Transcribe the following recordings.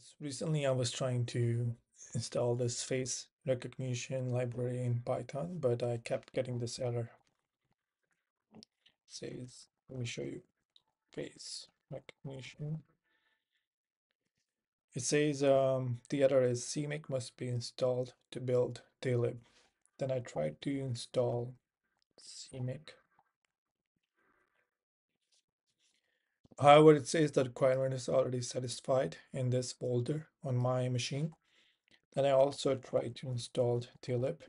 Recently I was trying to install this face recognition library in Python, but I kept getting this error. It says, let me show you face recognition. It says the error is CMake must be installed to build dlib. Then I tried to install CMake. However, it says the requirement is already satisfied in this folder on my machine. Then I also tried to install dlib,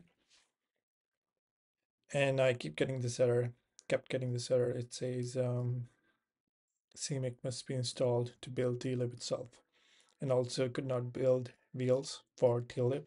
and I kept getting this error. It says CMake must be installed to build dlib itself, and also could not build wheels for dlib.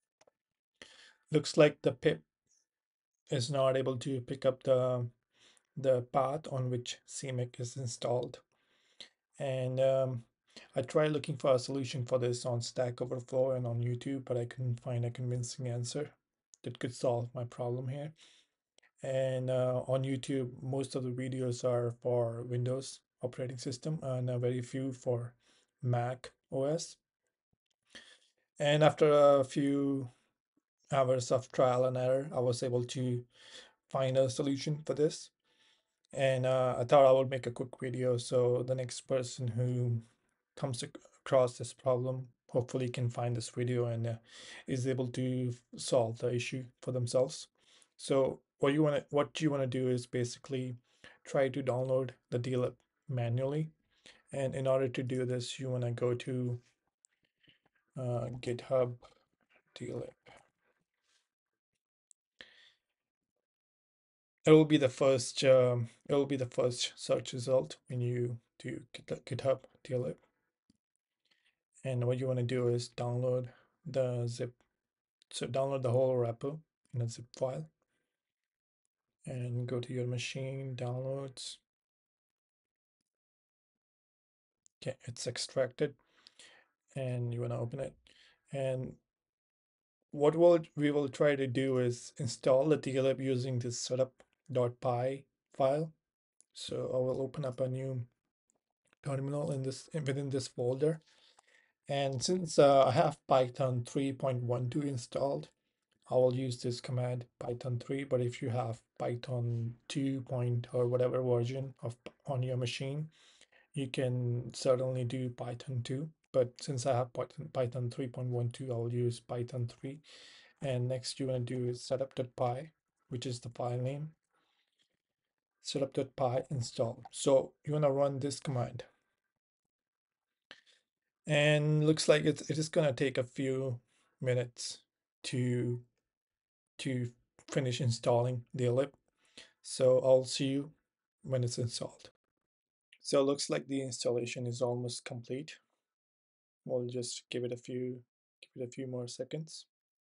Looks like the pip is not able to pick up the path on which CMake is installed. And I tried looking for a solution for this on Stack Overflow and on YouTube, but I couldn't find a convincing answer that could solve my problem here. And on YouTube, most of the videos are for Windows operating system and very few for Mac OS. And after a few hours of trial and error, I was able to find a solution for this. And I thought I would make a quick video so the next person who comes across this problem hopefully can find this video and is able to solve the issue for themselves. So what you want to do is basically try to download the dlib manually, and in order to do this you want to go to GitHub dlib. It will be the first search result when you do GitHub dlib. And what you want to do is download the zip. So download the whole repo in a zip file and go to your machine, downloads. Okay, it's extracted and you want to open it. And what we will try to do is install the dlib using this setup.py file. So I will open up a new terminal within this folder. And since I have Python 3.12 installed, I will use this command Python 3, but if you have Python 2 point or whatever version of on your machine, you can certainly do Python 2. But since I have Python 3.12, I'll use Python 3. And next you want to do is setup.py, which is the file name, setup.py install. So you want to run this command. And looks like it is going to take a few minutes to finish installing dlib. So I'll see you when it's installed. So it looks like the installation is almost complete. We'll just give it a few more seconds.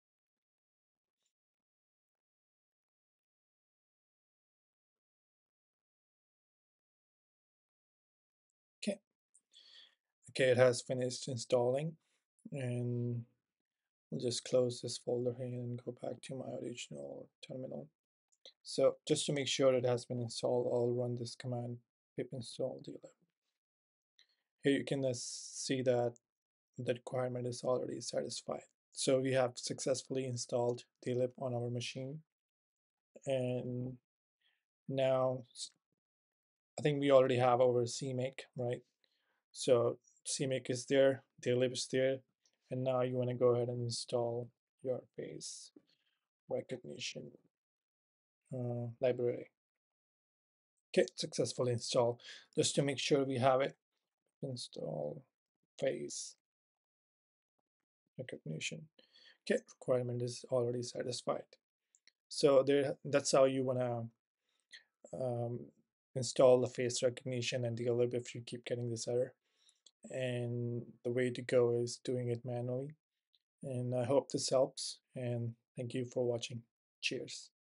Okay. Okay, it has finished installing, and I'll just close this folder here and go back to my original terminal. So just to make sure it has been installed, I'll run this command pip install dlib. Here you can see that the requirement is already satisfied. So we have successfully installed dlib on our machine. And now I think we already have our CMake, right? So CMake is there, dlib is there, and now you want to go ahead and install your face recognition library. Okay, successfully installed. Just to make sure we have it, install face recognition. Okay, requirement is already satisfied. So that's how you want to install the face recognition and dlib if you keep getting this error. And the way to go is doing it manually. And I hope this helps, and thank you for watching. Cheers.